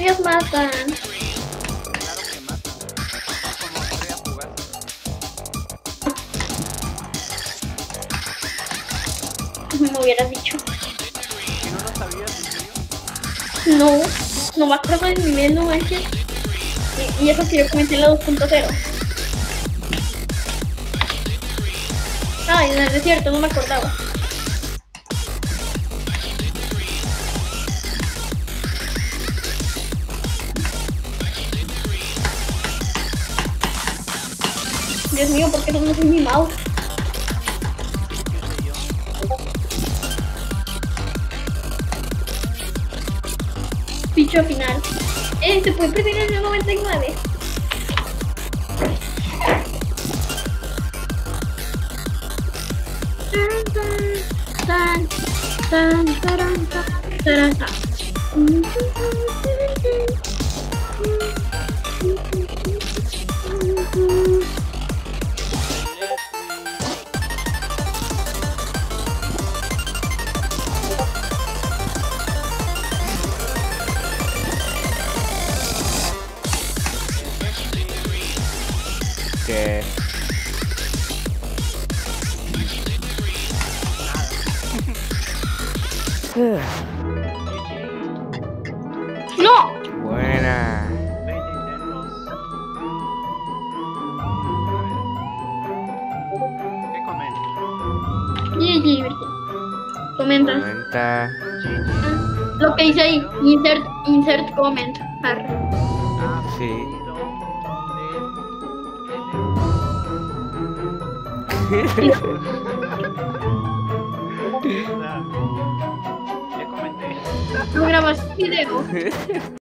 ellos matan. Claro que matan. Como podría jugar. Me hubieras dicho. ¿Que no lo sabías, en serio? No, no me acuerdo del nivel, no manches. Y eso que yo comenté en la 2.0. Ay, no es cierto, no me acordaba. Dios mío, ¿por qué no soy mi mouse? ¿Qué sé yo? Picho final. Se puede perder en el 99. Tan, tan, taran, tan, taran, tan. Que ¡No! buena. 20 intentos. ¿Qué comento? GG, Virgen. Comenta. Comenta. Lo que hice ahí. Insert comment. Arre. Ah, Sí. Ya comenté. No grabas video.